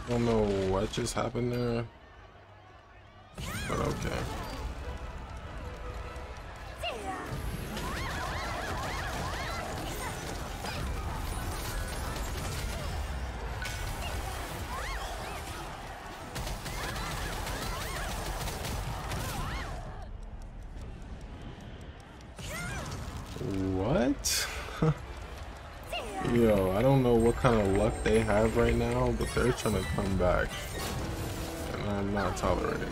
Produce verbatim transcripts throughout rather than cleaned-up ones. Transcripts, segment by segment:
I don't know what just happened there, but okay. What? Yo, I don't know what kind of luck they have right now, but they're trying to come back. And I'm not tolerating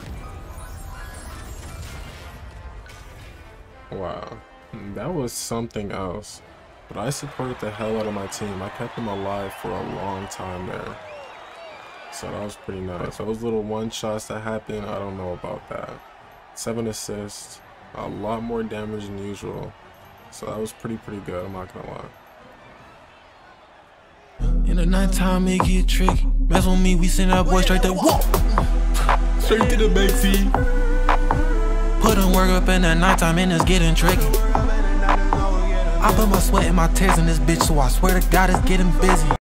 that. Wow. That was something else. But I supported the hell out of my team. I kept them alive for a long time there. So that was pretty nice. Those little one shots that happened, I don't know about that. Seven assists, a lot more damage than usual. So that was pretty, pretty good, I'm not gonna lie. In the nighttime, it get tricky. Mess with me, we send that boy straight to whoop. Straight to the back seat. Put in work up in the nighttime and it's getting tricky. I put my sweat and my tears in this bitch, so I swear to God it's getting busy.